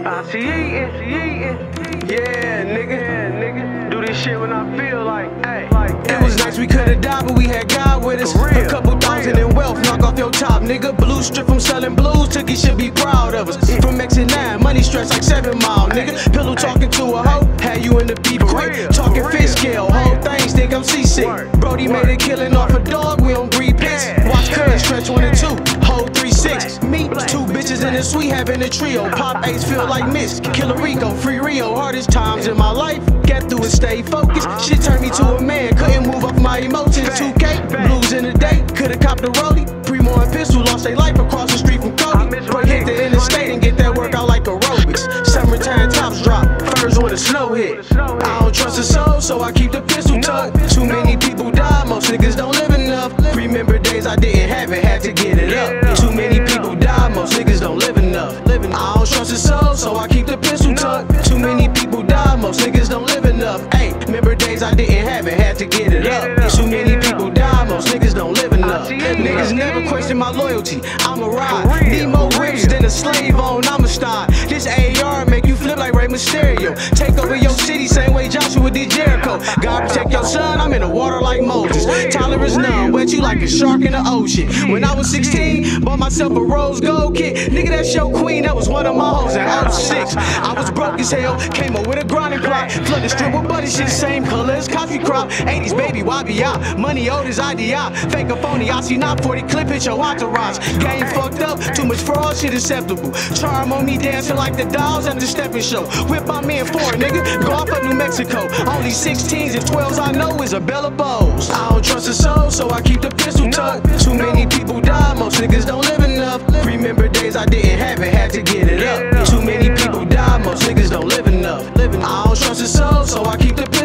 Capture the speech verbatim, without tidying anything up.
I see eating, see eating. Yeah, nigga, yeah, nigga. Do this shit when I feel like, hey, like, it was nice we could've died, but we had God with us. A couple thousand in wealth, knock off your top, nigga. Blue strip from selling blues, Tookie should be proud of us. From X and nine, money stretch like seven mile, nigga. Pillow talking to a hoe, had you in the beef quick. Talking fish scale, whole things think I'm seasick. Brody made a killing off a dog, we don't breed piss. Watch cuz stretch one and two, hold three six. Me, two bitches in the suite having a trio. Pop Ace feel like Miss, Killer Rico, Free Rio. Hardest times in my life, get through and stay focused. Shit turned me to a man, couldn't move off my emotions. two K, blues in the day, could've copped a rollie. Primo and Pistol lost their life across the street from Cody. But hit the interstate and get that work out like aerobics. Summertime tops drop, furs when the snow hit. I don't trust a soul, so I keep the pistol tucked. Too many people die, most niggas don't live enough. Remember days I didn't have it, had to get it up. Too many people die, most niggas don't live enough. I don't trust a soul, so I keep the pistol tucked. Too many people die, most niggas don't live enough. Ayy, remember days I didn't have it, had to get it up. Too many people die, most niggas don't live enough. Niggas never question my loyalty, I'ma ride. Need more rich than a slave on Amistad. This A R make you flip like Rey Mysterio. Take over your city, same way Joshua did Jericho. God protect your son, I'm in the water like Moses. Tyler is numb, wet you like a shark in the ocean. When I was sixteen, bought myself a rose gold kit. Nigga, that's your queen, that was one of my hoes in oh six. I was broke as hell, came up with a grinding plot. Flood the strip with buddy shit, same color as coffee crop. eighties baby, Y B I, money old as I D I. Fake a phony, I see not forty clip, hit your entourage. Game fucked up, too much fraud, shit acceptable. Charm on me dancing like the dolls at the stepping show. Whip my man for it, nigga, go off of New Mexico. Only sixteens and twelves I know is a Bella Bows. I don't trust a soul, so I keep the pistol tucked. Too many people die, most niggas don't live enough. Remember days I didn't have it, had to get it up. Too many people die, most niggas don't live enough. I don't trust a soul, so I keep the pistol